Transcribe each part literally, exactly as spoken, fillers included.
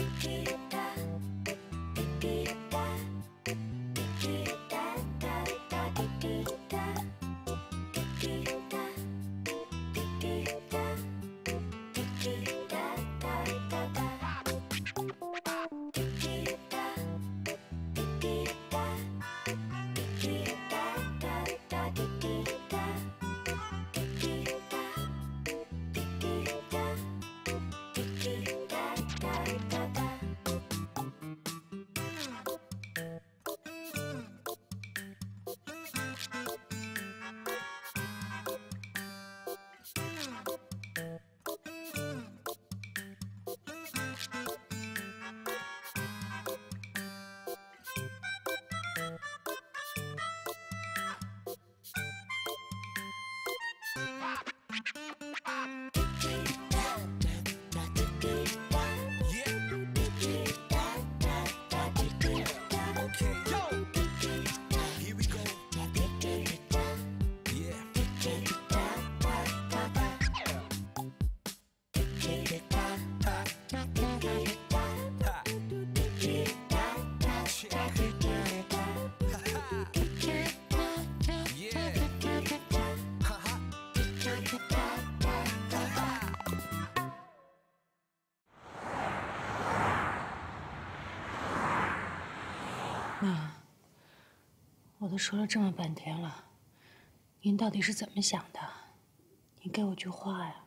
妈，我都说了这么半天了，您到底是怎么想的？您给我句话呀！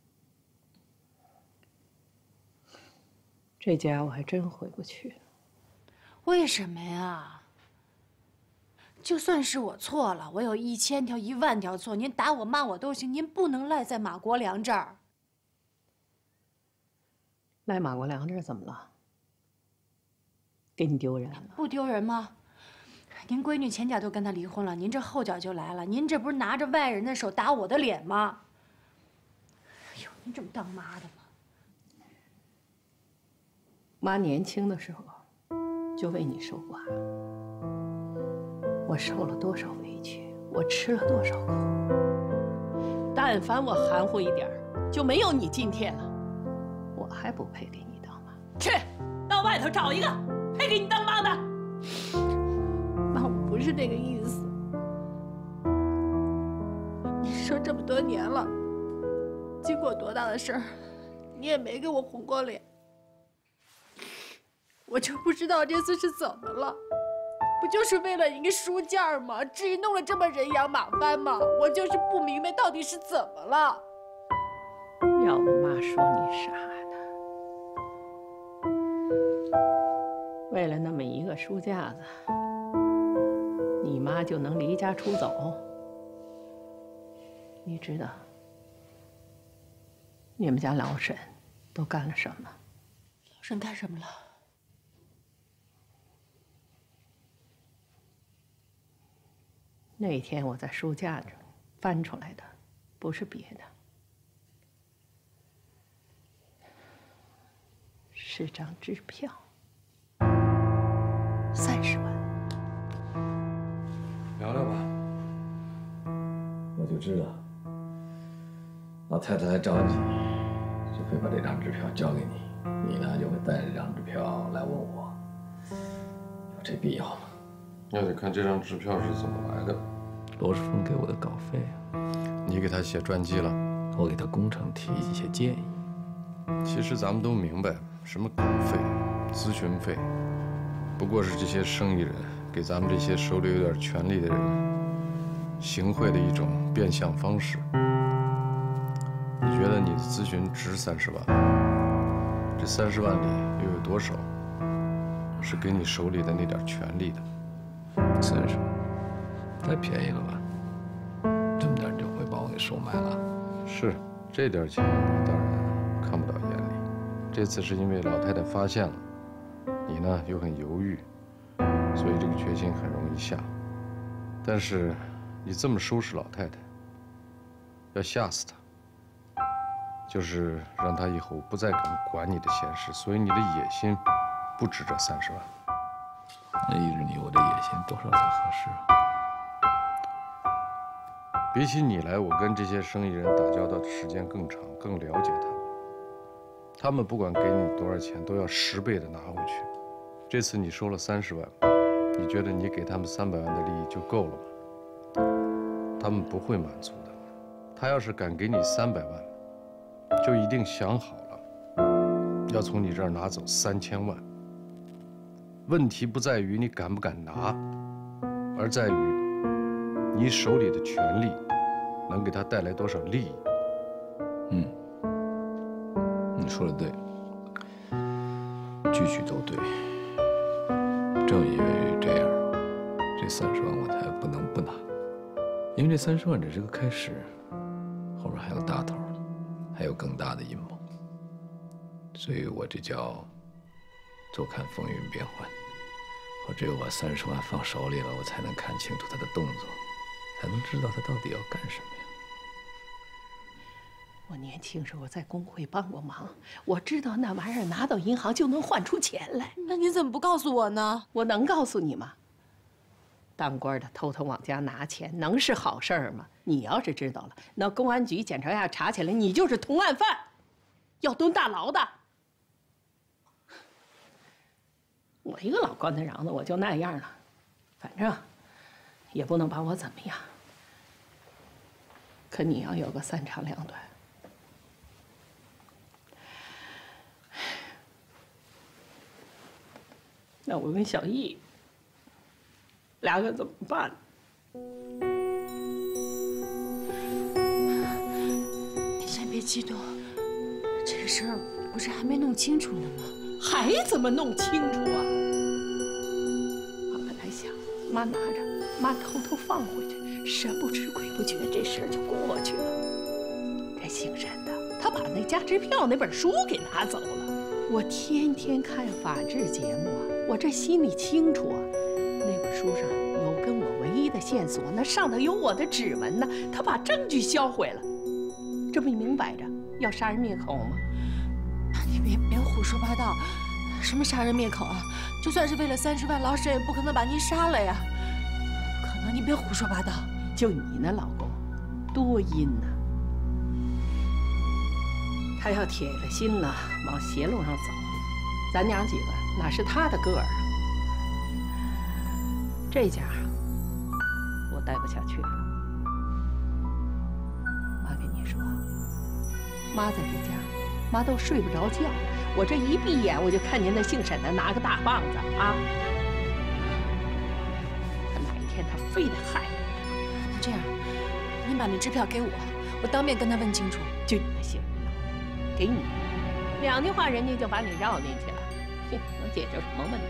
这家我还真回不去。 为什么呀？就算是我错了，我有一千条、一万条错，您打我骂我都行，您不能赖在马国良这儿。 赖马国良这儿怎么了？给你丢人了？ 不丢人吗？您闺女前脚都跟他离婚了，您这后脚就来了，您这不是拿着外人的手打我的脸吗？哎呦，您这么当妈的吗？ 妈年轻的时候就为你守寡，我受了多少委屈，我吃了多少苦。但凡我含糊一点儿，就没有你今天了。我还不配给你当妈。去，到外头找一个配给你当妈的。妈，我不是这个意思。你说这么多年了，经过多大的事儿，你也没给我红过脸。我就不知道这次是怎么了，不就是为了一个书件吗？至于弄了这么人仰马翻吗？我就是不明白到底是怎么了。要不妈说你傻呢？为了那么一个书架子，你妈就能离家出走？你知道你们家老沈都干了什么？ 老沈干什么了？ 那天我在书架上翻出来的，不是别的，是张支票，三十万。 聊聊吧，我就知道，老太太来找你，就会把这张支票交给你，你呢就会带着这张支票来问我，有这必要吗？ 那得看这张支票是怎么来的。 罗世峰给我的稿费啊， 你给他写传记了？ 我给他工程提一些建议。 其实咱们都明白，什么稿费、咨询费，不过是这些生意人给咱们这些手里有点权力的人行贿的一种变相方式。你觉得你的咨询值三十万？这三十万里又有多少是给你手里的那点权力的？ 三十万，太便宜了吧？这么点你就会把我给收买了？ 是，这点钱你当然看不到眼里。这次是因为老太太发现了，你呢又很犹豫，所以这个决心很容易下。但是你这么收拾老太太，要吓死她，就是让她以后不再敢管你的闲事。所以你的野心不止这三十万。 那依着你，我这野心多少才合适啊？ 比起你来，我跟这些生意人打交道的时间更长，更了解他们。 他们不管给你多少钱，都要十倍的拿回去。这次你收了三十万，你觉得你给他们三百万的利益就够了吗？他们不会满足的。他要是敢给你三百万，就一定想好了，要从你这儿拿走三千万。问题不在于你敢不敢拿，而在于你手里的权力能给他带来多少利益。 嗯，你说的对，句句都对。正因为这样，这三十万我才不能不拿，因为这三十万只是个开始，后面还有大头，还有更大的阴谋。所以我这叫坐看风云变幻。我只有把三十万放手里了，我才能看清楚他的动作，才能知道他到底要干什么呀。 我年轻时候在工会帮过忙，我知道那玩意儿拿到银行就能换出钱来。 那你怎么不告诉我呢？ 我能告诉你吗？当官的偷偷往家拿钱，能是好事儿吗？你要是知道了，那公安局、检察院查起来，你就是同案犯，要蹲大牢的。我一个老官太瓤子，我就那样了，反正也不能把我怎么样。可你要有个三长两短，那我跟小易俩可怎么办？ 你先别激动，这个事儿不是还没弄清楚呢吗？ 还怎么弄清楚啊？我本来想，妈拿着，妈偷偷放回去，神不知鬼不觉，这事儿就过去了。这姓沈的，他把那价支票那本书给拿走了。我天天看法制节目啊，我这心里清楚啊，那本书上有跟我唯一的线索，那上头有我的指纹呢，他把证据销毁了，这不明摆着要杀人灭口吗？ 你别别胡说八道，什么杀人灭口啊？就算是为了三十万，老沈也不可能把您杀了呀！不可能，你别胡说八道。 就你那老公，多阴呐！他要铁了心了，往邪路上走，咱娘几个哪是他的个儿啊？这家我待不下去了。妈跟你说，妈在这家。妈都睡不着觉，我这一闭眼，我就看见那姓沈的拿个大棒子啊！他哪一天他非得害我。 那这样，您把那支票给我，我当面跟他问清楚。 就你那姓沈，给你两句话，人家就把你绕进去了，哼，能解决什么问题？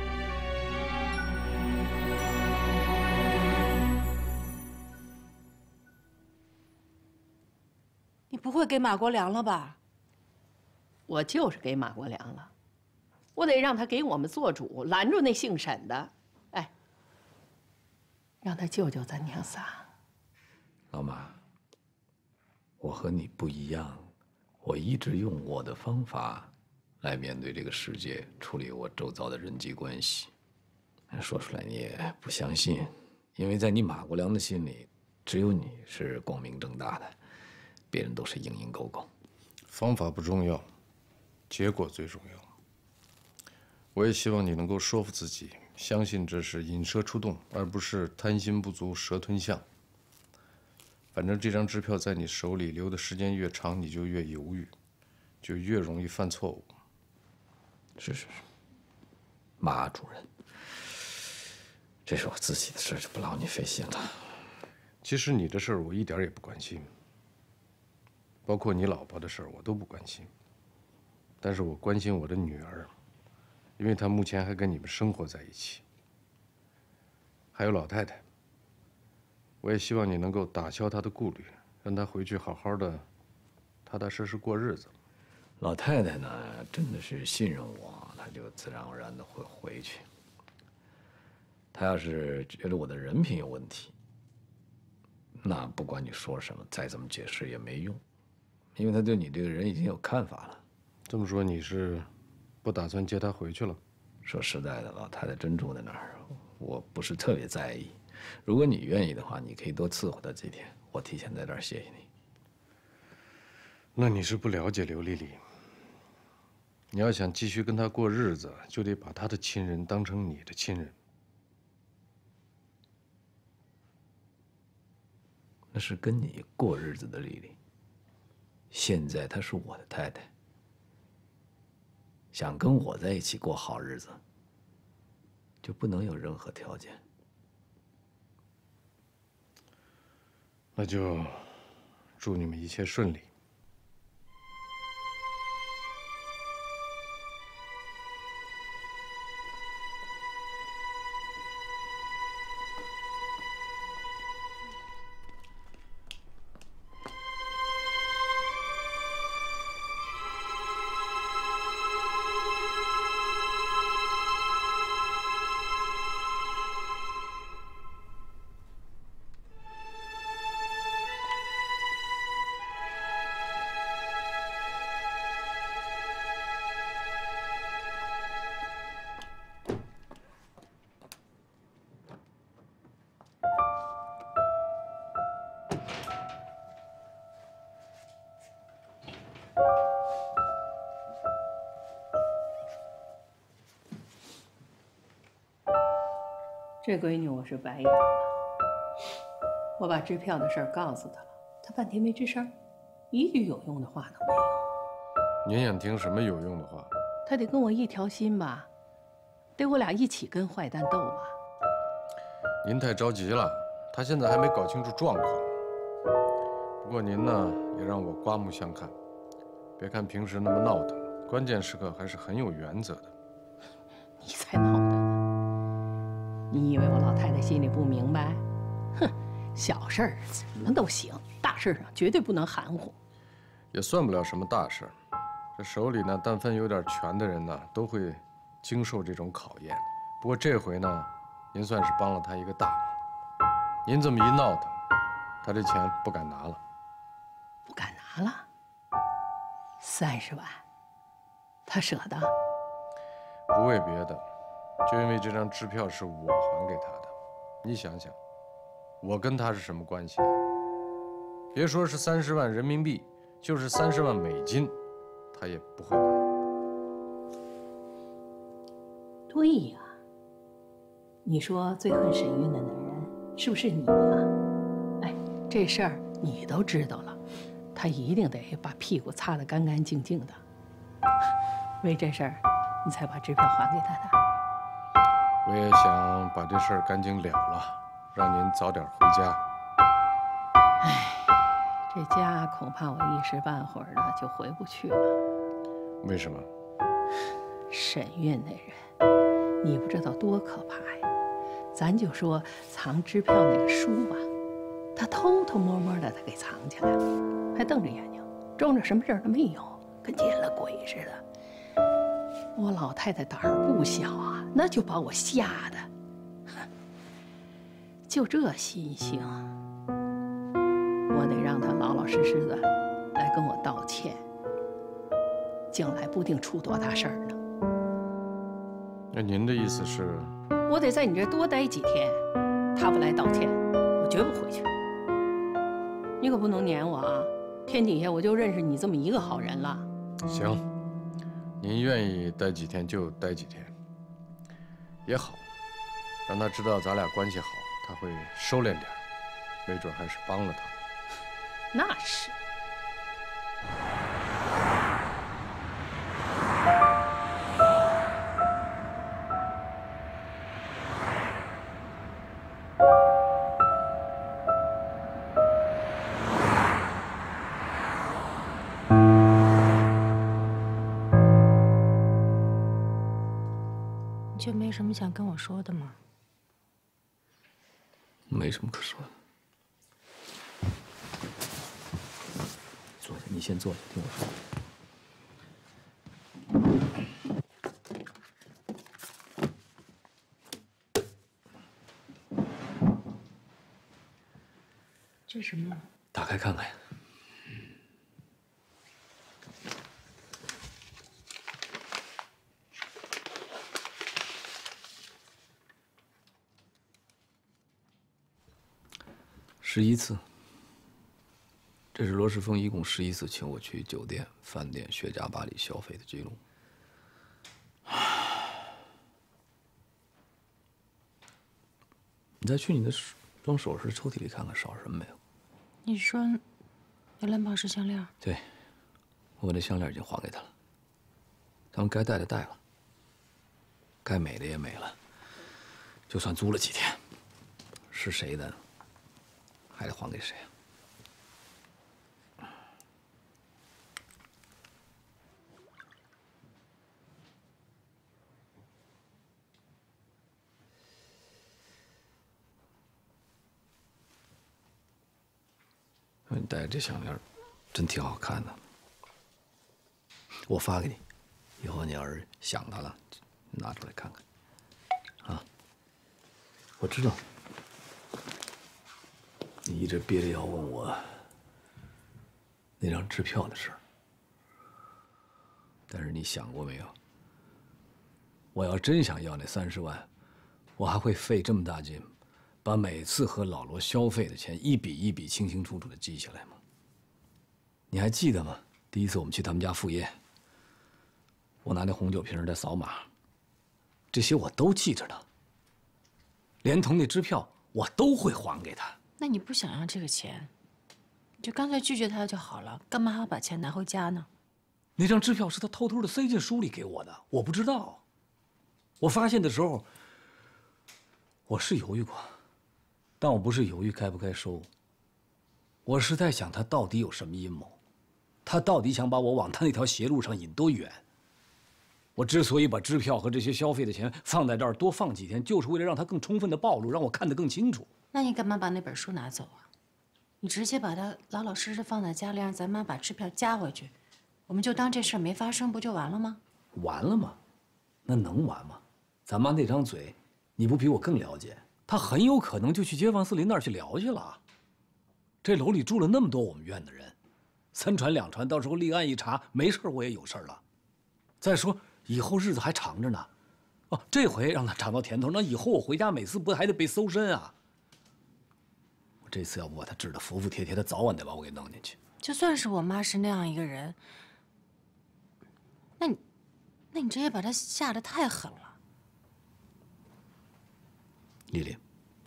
你不会给马国良了吧？ 我就是给马国良了，我得让他给我们做主，拦住那姓沈的，哎，让他救救咱娘仨。 老马，我和你不一样，我一直用我的方法来面对这个世界，处理我周遭的人际关系。说出来你也不相信，因为在你马国良的心里，只有你是光明正大的，别人都是蝇营狗苟。 方法不重要。结果最重要。我也希望你能够说服自己，相信这是引蛇出洞，而不是贪心不足蛇吞象。反正这张支票在你手里留的时间越长，你就越犹豫，就越容易犯错误。 是是是，马主任，这是我自己的事，就不劳你费心了。 其实你的事儿我一点也不关心，包括你老婆的事儿我都不关心。但是我关心我的女儿，因为她目前还跟你们生活在一起。还有老太太，我也希望你能够打消她的顾虑，让她回去好好的、踏踏实实过日子。 老太太呢，真的是信任我，她就自然而然的会回去。她要是觉得我的人品有问题，那不管你说什么，再怎么解释也没用，因为她对你这个人已经有看法了。 这么说，你是不打算接她回去了？ 说实在的，老太太真住在哪儿，我不是特别在意。如果你愿意的话，你可以多伺候她几天，我提前在这儿谢谢你。 那你是不了解刘丽丽， 你要想继续跟他过日子，就得把他的亲人当成你的亲人。 那是跟你过日子的丽丽。现在她是我的太太，想跟我在一起过好日子，就不能有任何条件。 那就祝你们一切顺利。 这闺女我是白养了。我把支票的事儿告诉她了，她半天没吱声，一句有用的话都没有。 您想听什么有用的话？ 她得跟我一条心吧，得我俩一起跟坏蛋斗吧。 您太着急了，他现在还没搞清楚状况。不过您呢，也让我刮目相看。别看平时那么闹腾，关键时刻还是很有原则的。 你才闹腾呢！你以为我老太太心里不明白？哼，小事儿怎么都行，大事上绝对不能含糊。 也算不了什么大事儿。这手里呢，但凡有点权的人呢，都会经受这种考验。不过这回呢，您算是帮了他一个大忙。您这么一闹腾，他这钱不敢拿了。 不敢拿了？三十万，他舍得？ 不为别的，就因为这张支票是我还给他的。你想想，我跟他是什么关系啊？别说是三十万人民币，就是三十万美金，他也不会拿。 对呀，你说最恨沈韵的男人是不是你呀？哎，这事儿你都知道了，他一定得把屁股擦得干干净净的。为这事儿，你才把支票还给他的。 我也想把这事儿干净了了，让您早点回家。 哎，这家恐怕我一时半会儿的就回不去了。 为什么？ 沈韵那人，你不知道多可怕呀！咱就说藏支票那个书吧，他偷偷摸摸的他给藏起来了，还瞪着眼睛，装着什么事儿都没有，跟见了鬼似的。我老太太胆儿不小啊，那就把我吓得，就这心性，我得让他老老实实的来跟我道歉，将来不定出多大事儿呢。 那您的意思是？ 我得在你这多待几天，他不来道歉，我绝不回去。你可不能撵我啊！天底下我就认识你这么一个好人了。 行。您愿意待几天就待几天，也好，让他知道咱俩关系好，他会收敛点，没准还是帮了他。 那是。 就没什么想跟我说的吗？ 没什么可说的。坐下，你先坐下，听我说。 这什么？ 打开看看呀。十一次，这是罗世峰一共十一次请我去酒店、饭店、雪茄吧里消费的记录。 你再去你的装首饰抽屉里看看，少什么没有？ 你说那蓝宝石项链？ 对，我把那项链已经还给他了。咱们该戴的戴了，该美的也美了。就算租了几天，是谁的，还得还给谁啊？ 你戴这项链，真挺好看的。我发给你，以后你要是想它了，拿出来看看。啊，我知道你一直憋着要问我那张支票的事儿，但是你想过没有？我要真想要那三十万，我还会费这么大劲？ 把每次和老罗消费的钱一笔一笔清清楚楚的记下来吗？你还记得吗？第一次我们去他们家赴宴，我拿那红酒瓶在扫码，这些我都记着呢。连同那支票我都会还给他。 那你不想要这个钱，你就干脆拒绝他就好了，干嘛还要把钱拿回家呢？ 那张支票是他偷偷的塞进书里给我的，我不知道。我发现的时候，我是犹豫过。 但我不是犹豫该不该收，我是在想他到底有什么阴谋，他到底想把我往他那条邪路上引多远？我之所以把支票和这些消费的钱放在这儿多放几天，就是为了让他更充分的暴露，让我看得更清楚。 那你干嘛把那本书拿走啊？你直接把它老老实实放在家里，让咱妈把支票加回去，我们就当这事儿没发生，不就完了吗？ 完了吗？那能完吗？咱妈那张嘴，你不比我更了解？ 他很有可能就去街坊四邻那儿去聊去了。这楼里住了那么多我们院的人，三传两传，到时候立案一查，没事我也有事了。再说以后日子还长着呢，哦，这回让他尝到甜头，那以后我回家每次不还得被搜身啊？我这次要不把他治得服服帖帖，他早晚得把我给弄进去。 就算是我妈是那样一个人，那你，那你这也把她吓得太狠了。 丽丽，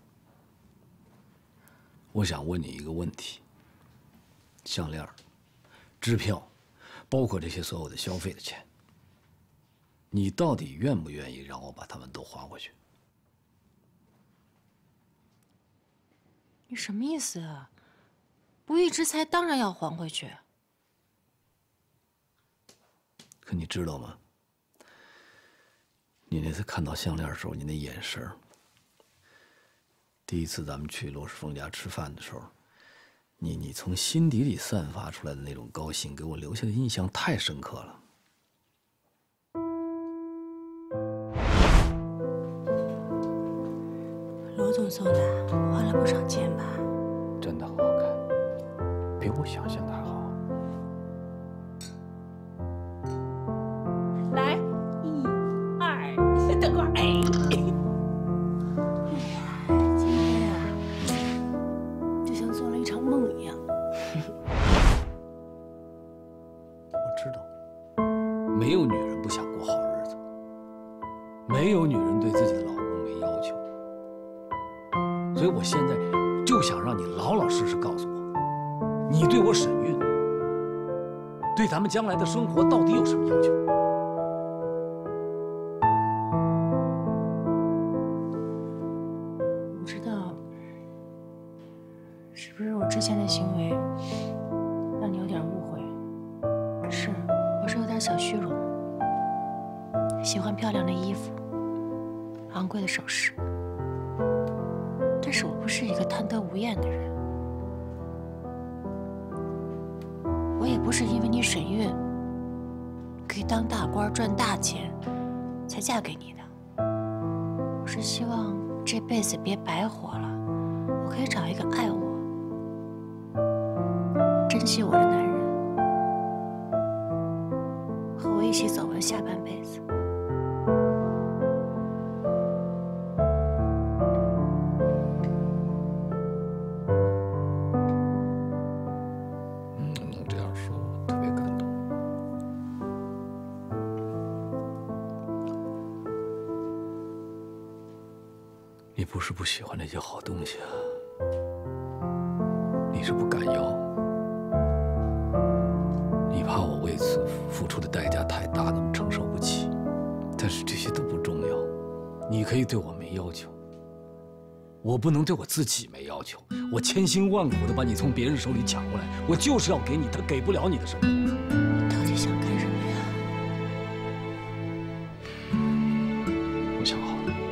我想问你一个问题：项链、支票，包括这些所有的消费的钱，你到底愿不愿意让我把他们都还回去？ 你什么意思啊？不义之财当然要还回去。 可你知道吗？你那次看到项链的时候，你那眼神儿。 第一次咱们去罗世峰家吃饭的时候，你你从心底里散发出来的那种高兴，给我留下的印象太深刻了。 罗总送的，花了不少钱吧？ 真的很好看，比我想象的还好。 来，一、二，等会儿，哎。 没有女人不想过好日子，没有女人对自己的老公没要求，所以我现在就想让你老老实实告诉我，你对我沈韵，对咱们将来的生活到底有什么要求？ 不知道是不是我之前的行为让你有点误会，是。 我是有点小虚荣，喜欢漂亮的衣服、昂贵的首饰，但是我不是一个贪得无厌的人，我也不是因为你沈韵可以当大官赚大钱才嫁给你的，我是希望这辈子别白活了，我可以找一个爱我、珍惜我的男人。 和我一起走完下半辈子。 嗯，能这样说，我特别感动。丽芳， 不是不喜欢那些好东西啊，你是不敢要，你怕我为此付出的代价太大，怎么承受不起？但是这些都不重要，你可以对我没要求，我不能对我自己没要求。我千辛万苦的把你从别人手里抢过来，我就是要给你他给不了你的生活。 你到底想干什么呀？ 我想好了，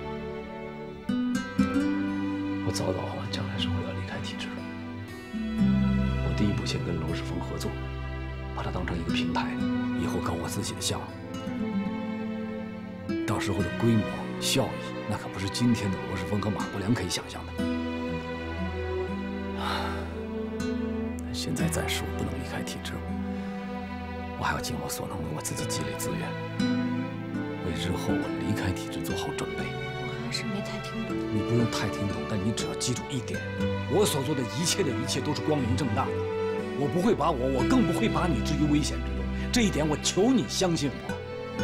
我早早啊，将来是会要离开体制。我第一步先跟罗世峰合作，把它当成一个平台，以后搞我自己的项目。到时候的规模、效益，那可不是今天的罗世峰和马国良可以想象的。现在暂时我不能离开体制，我还要尽我所能为我自己积累资源，为日后我离开体制做好准备。 我还是没太听懂。 你不用太听懂，但你只要记住一点：我所做的一切的一切都是光明正大的，我不会把我，我更不会把你置于危险之中。这一点，我求你相信我。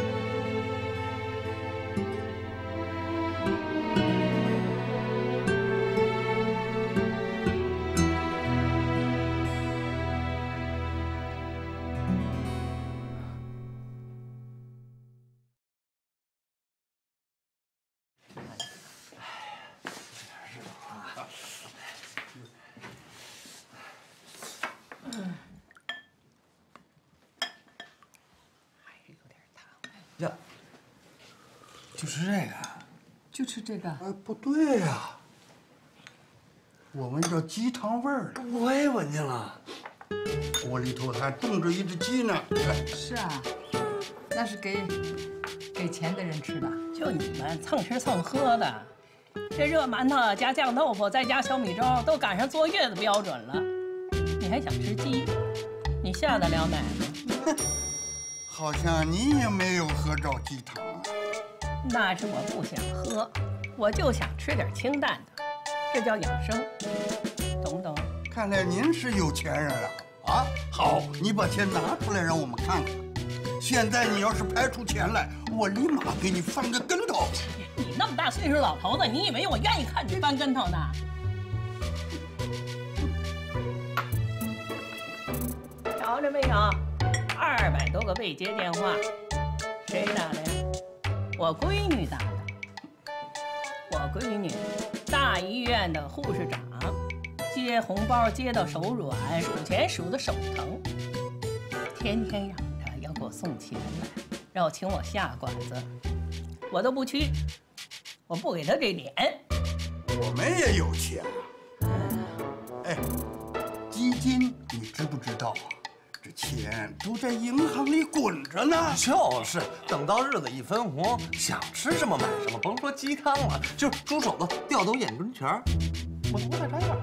呀，就吃这个， 就吃这个？ 哎，不对呀，我闻着鸡汤味儿了。 我也闻见了， 锅里头还冻着一只鸡呢。 是啊，那是给给钱的人吃的。 就你们蹭吃蹭喝的，这热馒头加酱豆腐再加小米粥，都赶上坐月子标准了。你还想吃鸡？你下得了奶吗？ 好像你也没有喝着鸡汤啊。 那是我不想喝，我就想吃点清淡的，这叫养生，懂不懂？ 看来您是有钱人了啊！好，你把钱拿出来让我们看看。现在你要是排出钱来，我立马给你翻个跟头。 你那么大岁数老头子，你以为我愿意看你翻跟头呢？瞧着没有？二百多个未接电话，谁打的呀？我闺女打的。我闺女，大医院的护士长，接红包接到手软，数钱数的手疼，天天嚷着要给我送钱来，让我请我下馆子，我都不去，我不给她这脸。 我们也有钱啊。哎，基金你知不知道啊？这钱都在银行里滚着呢。 就是，等到日子一分红，想吃什么买什么，甭说鸡汤了，就是猪手子掉到眼跟前儿，我都不带眨眼。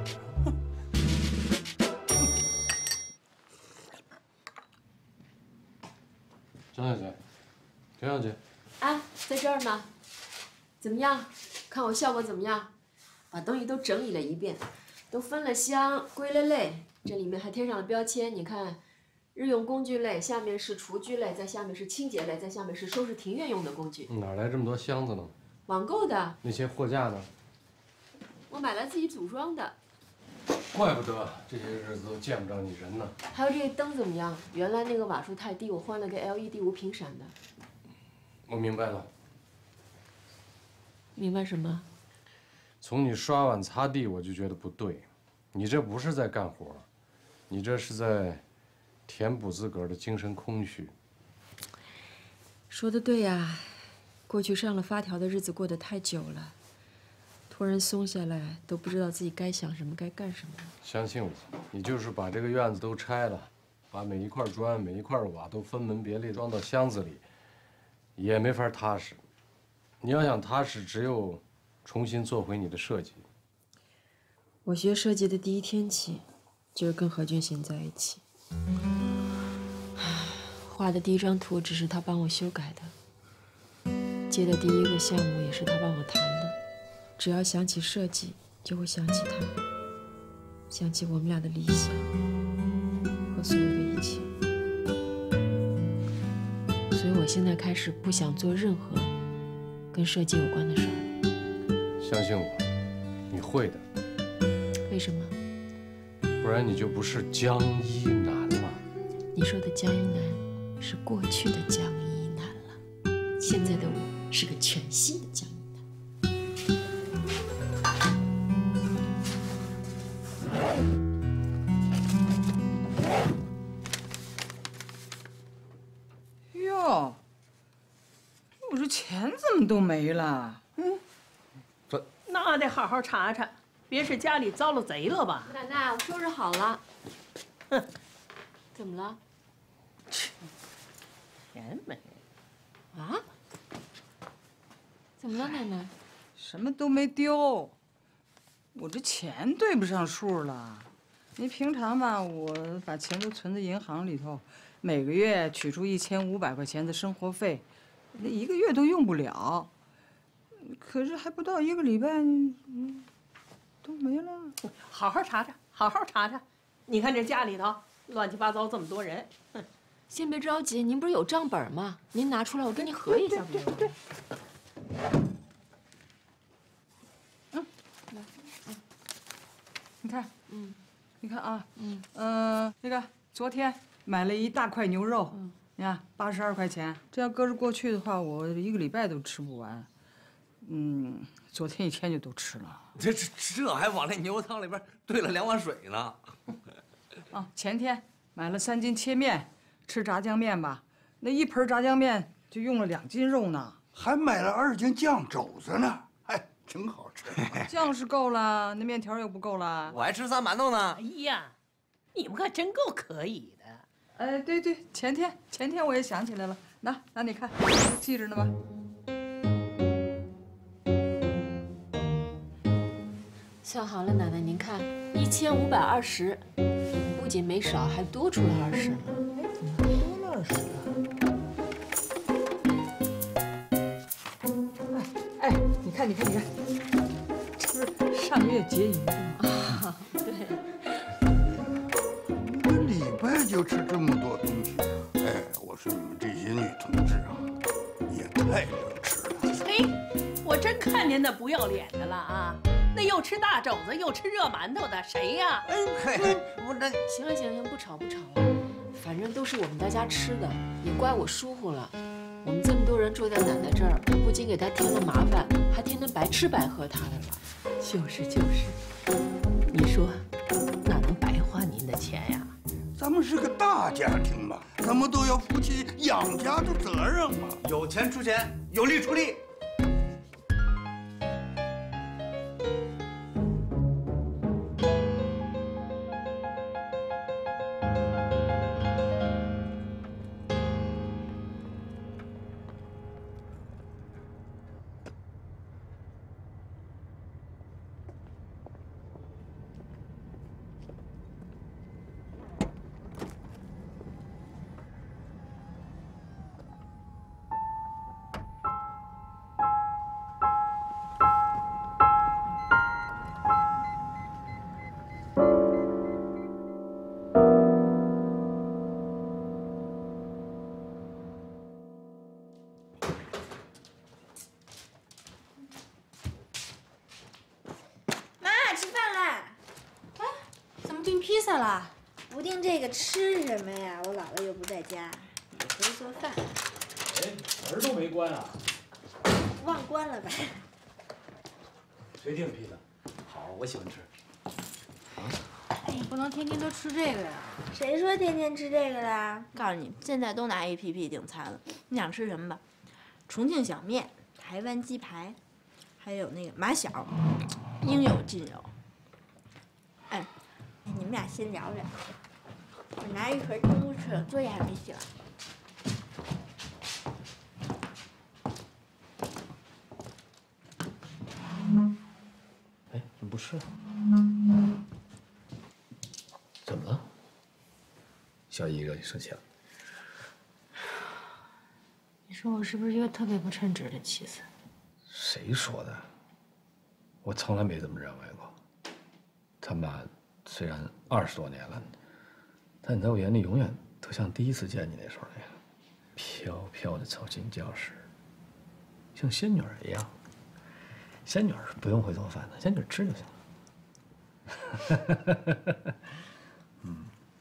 张小姐，张小姐， 哎，在这儿呢，怎么样？看我效果怎么样？把东西都整理了一遍，都分了箱，归了类，这里面还贴上了标签。你看，日用工具类，下面是厨具类，在下面是清洁类，在下面是收拾庭院用的工具。 哪来这么多箱子呢？ 网购的。 那些货架呢？ 我买来自己组装的。 怪不得这些日子都见不着你人呢。 还有这个灯怎么样？原来那个瓦数太低，我换了个 L E D 无频闪的。 我明白了。 明白什么？ 从你刷碗擦地，我就觉得不对。你这不是在干活，你这是在填补自个儿的精神空虚。 说的对呀，过去上了发条的日子过得太久了，突然松下来，都不知道自己该想什么，该干什么。 相信我，你就是把这个院子都拆了，把每一块砖、每一块瓦都分门别类装到箱子里，也没法踏实。你要想踏实，只有重新做回你的设计。 我学设计的第一天起，就是跟何俊贤在一起。画的第一张图只是他帮我修改的，接的第一个项目也是他帮我谈的。只要想起设计，就会想起他，想起我们俩的理想和所有的一切。所以我现在开始不想做任何跟设计有关的事儿。 相信我，你会的。 为什么？ 不然你就不是江一楠了。 你说的江一楠是过去的江一楠了，现在的我是个全新的江一楠。 哟，我这钱怎么都没了？嗯， 这那得好好查查，别是家里遭了贼了吧？ 奶奶，我收拾好了。 哼， 怎么了？ 钱没啊？怎么了，奶奶？ 什么都没丢，我这钱对不上数了。你平常吧，我把钱都存在银行里头，每个月取出一千五百块钱的生活费，那一个月都用不了。可是还不到一个礼拜，嗯，都没了。 好好查查，好好查查。你看这家里头乱七八糟这么多人，哼。 先别着急，您不是有账本吗？您拿出来，我跟您核一下。 对对对。嗯，来，嗯，你看，嗯，你看啊，嗯，呃，那个昨天买了一大块牛肉，嗯，你看八十二块钱，这要搁着过去的话，我一个礼拜都吃不完。嗯，昨天一天就都吃了。 这这这还往那牛肉汤里边兑了两碗水呢。 啊，前天买了三斤切面。吃炸酱面吧，那一盆炸酱面就用了两斤肉呢， 还买了二斤酱肘子呢，哎，挺好吃。 酱是够了，那面条又不够了。 我还吃仨馒头呢。 哎呀，你们可真够可以的。 哎，对对，前天前天我也想起来了，拿拿你看，记着呢吧。 算好了，奶奶，您看，一千五百二十，不仅没少，还多出了二十呢。 多了二十啊！哎哎，你看你看你看，这不是上月结余的吗？ 啊，对。 一个礼拜就吃这么多东西，哎，我说你们这些女同志啊，也太能吃了。 嘿，我真看见那不要脸的了啊！那又吃大肘子又吃热馒头的谁呀？ 哎嘿，我这行了行了，不吵不吵了，反正都是我们大家吃的，也怪我疏忽了。我们这么多人住在奶奶这儿，不仅给她添了麻烦，还天天白吃白喝她的了。 就是就是，你说哪能白花您的钱呀？ 咱们是个大家庭嘛，咱们都要负起养家的责任嘛。 有钱出钱，有力出力。 披萨了，不定这个吃什么呀？我姥姥又不在家，也不会做饭。 哎，门都没关啊！ 忘关了吧？ 谁订披萨？好，我喜欢吃。 哎，不能天天都吃这个呀！谁说天天吃这个的？告诉你，现在都拿 A P P 订餐了。你想吃什么吧？重庆小面、台湾鸡排，还有那个马小，应有尽有。哎。你们俩先聊聊，我拿一盒东西吃，作业还没写完。 哎，怎么不吃？怎么了？小姨惹你生气了？ 你说我是不是一个特别不称职的妻子？ 谁说的？我从来没这么认为过。他妈。虽然二十多年了，但你在我眼里永远都像第一次见你那时候那样，飘飘的走进教室，像仙女儿一样。 仙女儿是不用会做饭的，仙女儿吃就行了。嗯。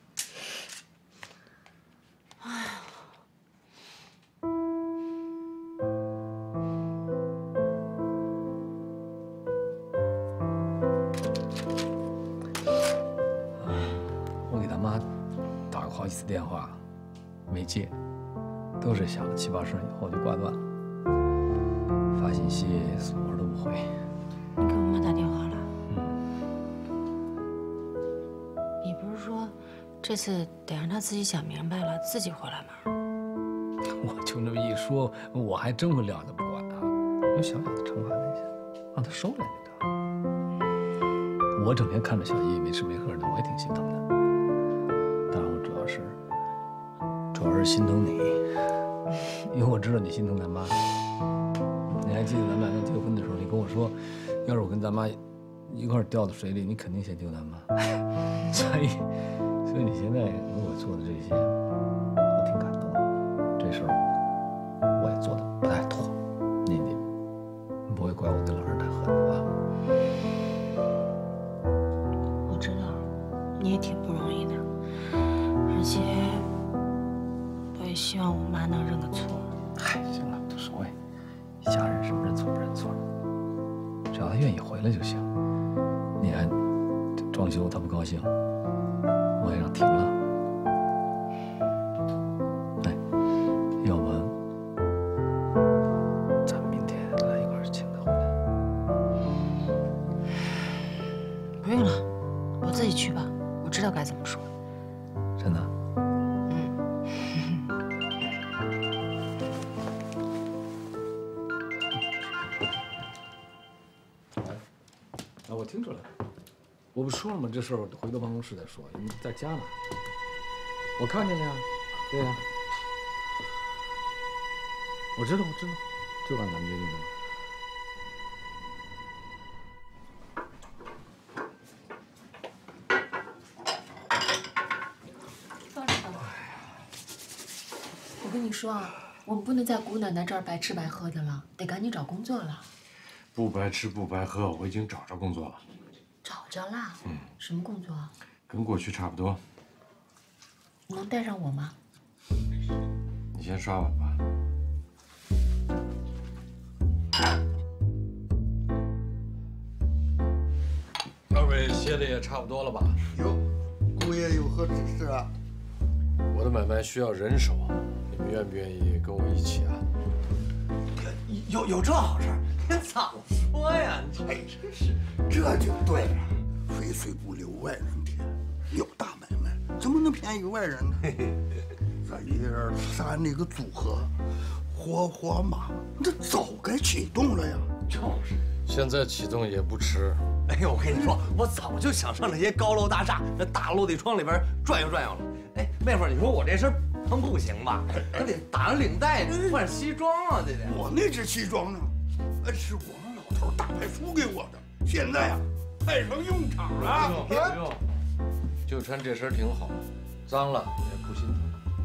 哎。 我给他妈打过好几次电话，没接，都是响了七八声以后就挂断了。发信息锁着都不回。 你给我妈打电话了？嗯。你不是说这次得让她自己想明白了，自己回来吗？ 我就那么一说，我还真会撂下不管啊，有小小的惩罚那些，让她收敛就得了。我整天看着小姨没吃没喝的，我也挺心疼的。当然，我主要是主要是心疼你，因为我知道你心疼咱妈。你还记得咱们俩刚结婚的时候，你跟我说，要是我跟咱妈一块儿掉到水里，你肯定先救咱妈。所以，所以你现在给我做的这些，我挺感动的。这事儿我也做的不太妥，你你不会怪我对老人太狠吧？ 我知道，你也挺不容易的，而且我也希望我妈能认个错。 嗨，行了，无所谓。家人什么认错不认错，只要他愿意回来就行。你看，装修他不高兴，我也让停了。哎，要不咱们明天来一块儿请他回来？ 不用了，我自己去吧，我知道该怎么说。 真的？我听出来了，我不说了吗？这事儿我回到办公室再说。你在家呢？我看见了呀，对呀，我知道，我知道，就按咱们约定的嘛。 放着吧。我跟你说啊，我们不能在姑奶奶这儿白吃白喝的了，得赶紧找工作了。 不白吃不白喝，我已经找着工作了。 找着啦？ 嗯。 什么工作啊？ 跟过去差不多。 你能带上我吗？ 你先刷碗吧。二位歇的也差不多了吧？ 哟，姑爷有何指示啊？ 我的买卖需要人手，你们愿不愿意跟我一起啊？ 有有这好事？您早说呀！ 哎，真是，这就对了。肥水不流外人田，有大买卖怎么能便宜外人呢？这一二三那个组合，火火马，这早该启动了呀。 就是， 现在启动也不迟。 哎呦，我跟你说，我早就想上那些高楼大厦、那大落地窗里边转悠转悠了。哎，妹夫，你说我这身能不行吧？可得打上领带，换西装啊，这得。 我那身西装呢？是我们老头大派出给我的，现在啊，派上用场了。 不用不用，就穿这身挺好，脏了也不心疼。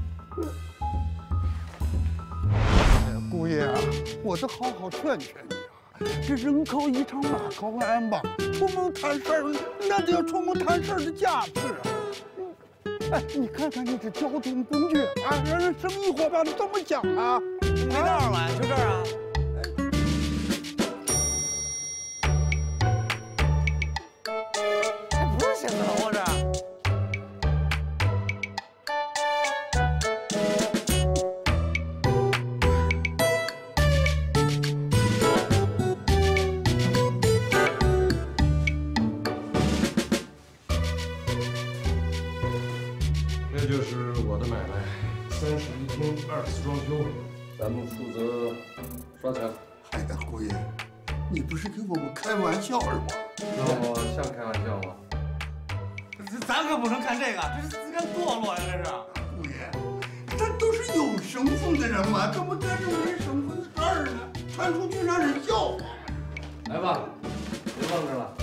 哎呀，姑爷啊，我得好好劝劝你啊！这人靠一场，马靠鞍吧，出门谈事儿，那得有出门谈事儿的架势啊！哎，你看看你这交通工具啊，让人生意伙伴怎么讲啊？ 没道了，就这儿啊。写字楼啊这。 这就是我的买卖，三室一厅，二次装修，咱们负责刷墙。 哎呀，姑爷，你不是跟我们开玩笑是吧？ 那我像开玩笑吗？ 咱可不能看这个，这是自甘堕落呀！这是， 姑爷，咱都是有身份的人嘛，怎么干这种没身份的事儿呢？传出去让人笑话。 来吧，别愣着了。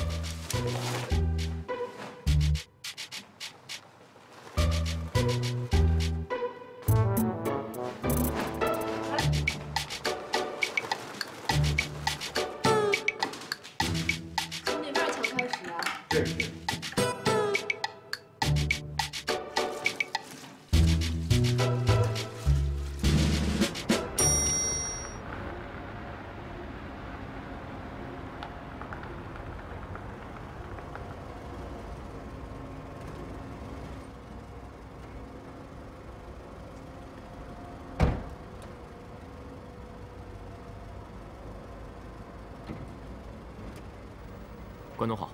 关总好。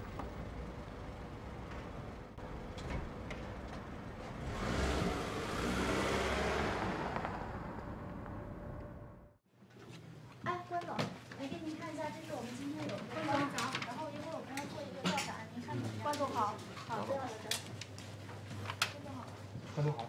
哎，关总，来给您看一下，这是我们今天有的关总好，然后一会儿我们要做一个调查，您看怎么样？关总好，好的，好的。关总好。 关总好。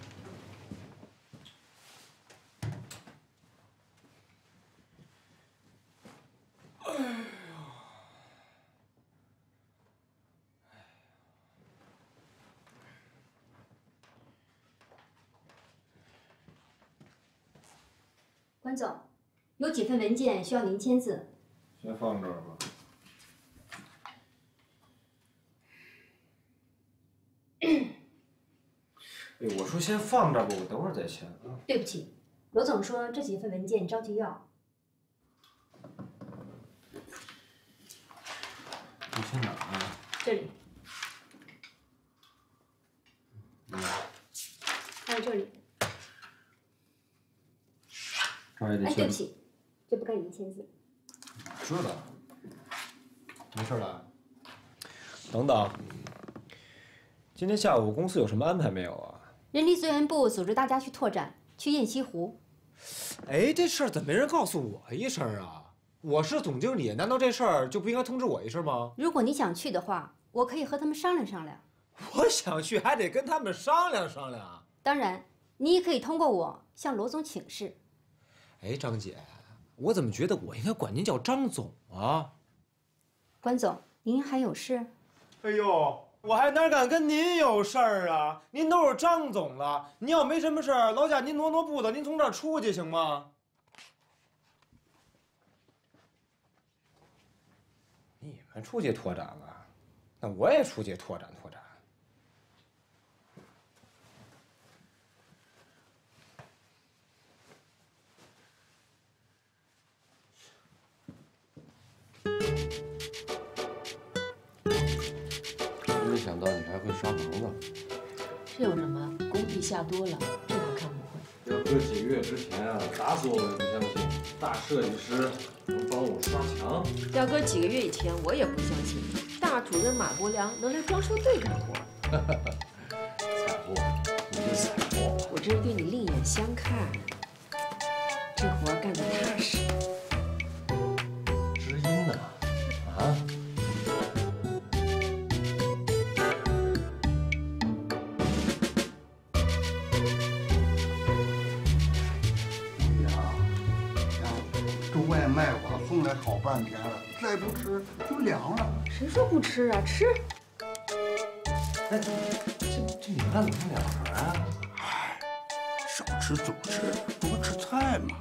关总，有几份文件需要您签字。 先放这儿吧。 哎，我说先放这儿吧，我等会儿再签啊。 对不起，罗总说这几份文件着急要。 你签哪儿啊？ 这里。 嗯。 还有这里。 这儿也得签。 哎，对不起，这不该您签字。 知道。没事了。等等，今天下午公司有什么安排没有啊？ 人力资源部组织大家去拓展，去雁西湖。 哎，这事儿怎么没人告诉我一声啊？我是总经理，难道这事儿就不应该通知我一声吗？ 如果你想去的话，我可以和他们商量商量。 我想去，还得跟他们商量商量。 当然，你也可以通过我向罗总请示。 哎，张姐，我怎么觉得我应该管您叫张总啊？ 关总，您还有事？ 哎呦，我还哪敢跟您有事儿啊？您都是张总了，您要没什么事儿，劳驾您挪挪步子，您从这儿出去行吗？你们出去拓展了，那我也出去拓展拓展。 没想到你还会刷房子， 这有什么？工地下多了，这哪看不会？ 要搁几个月之前啊，打死我也不相信大设计师能帮我刷墙。 要搁几个月以前，我也不相信大主任马国良能来装修队干活。 彩货，你是彩货。 我这是对你另眼相看，这活干得踏实。 知音呢？啊？ 外卖吧，送来好半天了，再不吃就凉了。 谁说不吃啊？吃。 哎，这这米饭怎么两盒啊？ 哎，少吃主吃，多吃菜嘛。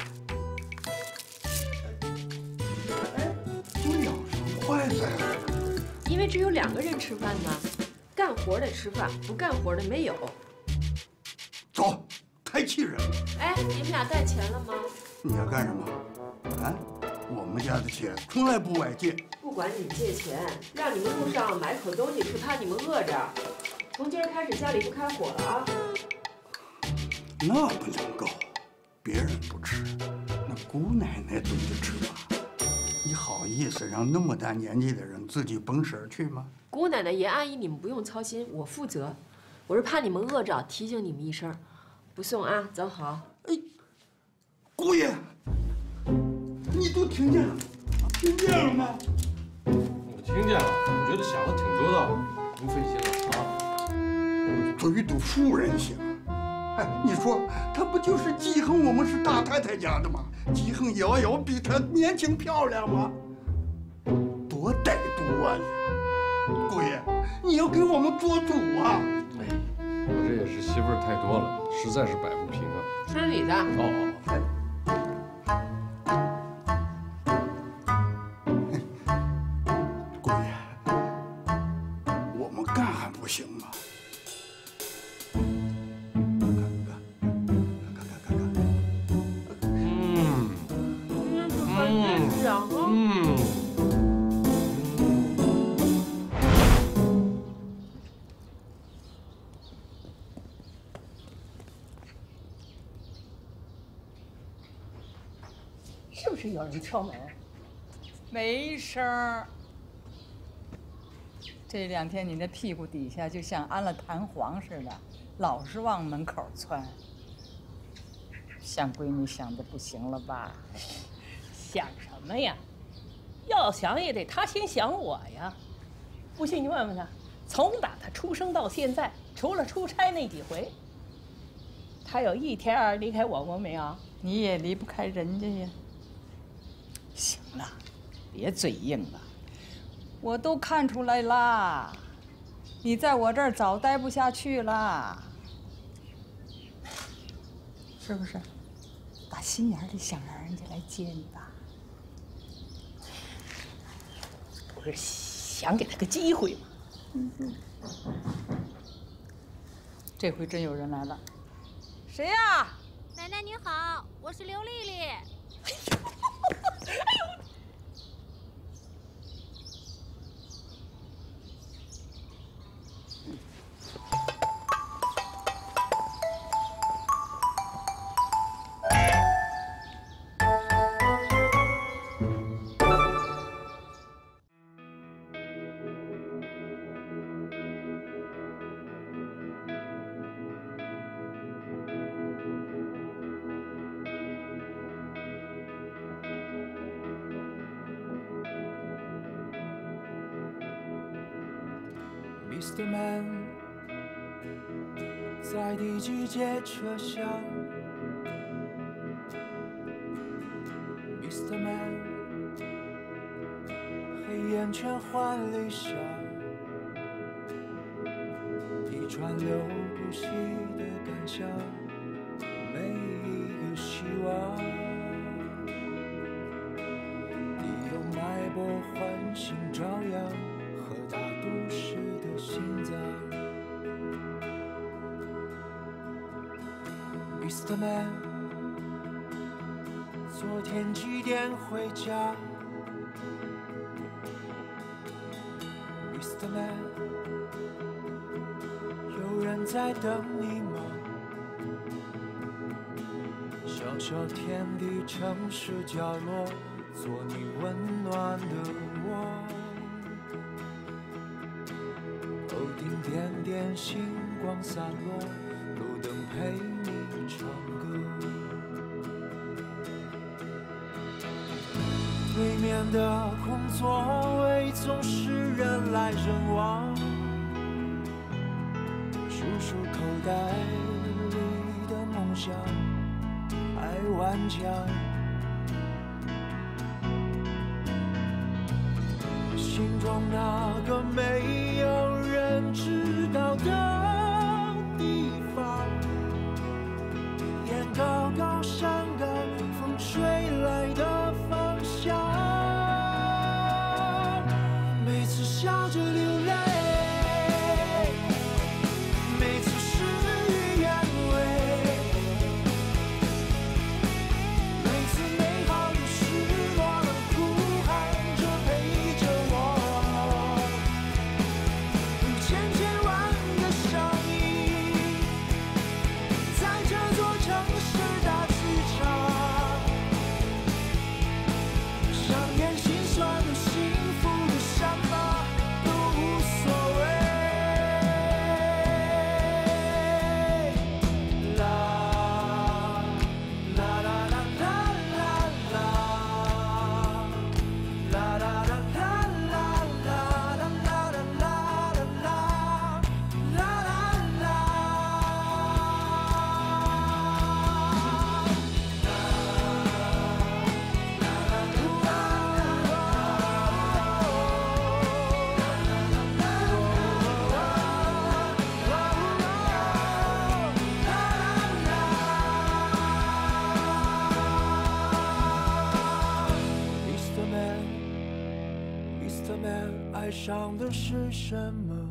哎，就两双筷子呀。 因为只有两个人吃饭呢，干活的吃饭，不干活的没有。 走，太气人了。 哎，你们俩带钱了吗？ 你要干什么？ 啊，我们家的钱从来不外借。 不管你们借钱，让你们路上买口东西，是怕你们饿着。从今儿开始家里不开火了啊！ 那不能够，别人不吃，那姑奶奶自己吃吧。你好意思让那么大年纪的人自己蹦神去吗？ 姑奶奶、严阿姨，你们不用操心，我负责。我是怕你们饿着，提醒你们一声。不送啊，走好。 哎，姑爷。 你都听见了，听见了吗？ 我听见了，我觉得想的挺周到的，不费心了啊。 嘴堵妇人心。哎，你说他不就是记恨我们是大太太家的吗？记恨瑶瑶比她年轻漂亮吗？多歹毒啊你！姑爷，你要给我们做主啊！ 哎，我这也是媳妇儿太多了，实在是摆不平啊。 吃你的。 哦哦。哎不行吗？ 嗯嗯嗯。 是不是有人敲门？ 没声儿。 这两天你那屁股底下就像安了弹簧似的，老是往门口窜。想闺女想的不行了吧？ 想什么呀？要想也得他先想我呀。不信你问问他，从打他出生到现在，除了出差那几回，他有一天离开我过没有？ 你也离不开人家呀。行了，别嘴硬了，我都看出来啦，你在我这儿早待不下去了，是不是？打心眼里想让人家来接你吧。 不是想给他个机会吗？ 嗯嗯。这回真有人来了，谁呀？ 奶奶您好，我是刘丽丽。 哎呦！ Mister Man， 在第几节车厢 ？Mister Man， 黑眼圈换理想，一川流不息的感想，每一个希望，你用脉搏唤醒朝阳。 和大都市的心脏 ，Mister Man， 昨天几点回家 ？Mister Man， 有人在等你吗？小小天地，城市角落，做你温暖的窝。 头顶点点星光散落，路灯陪你唱歌。对面的空座位总是人来人往，数数口袋里的梦想还顽强。心中那个没有人知道的地方，眼高高山高，风吹来的方向。每次笑着流泪，每次事与愿违，每次美好的失落，哭喊着陪着我。 千千万个声音，在这座城市大剧场，上演心酸的、幸福的、伤疤都无所谓。啦啦啦啦啦啦啦，啦啦啦啦啦啦啦啦啦。 Mister Man， Mister Man， 爱上的是什么？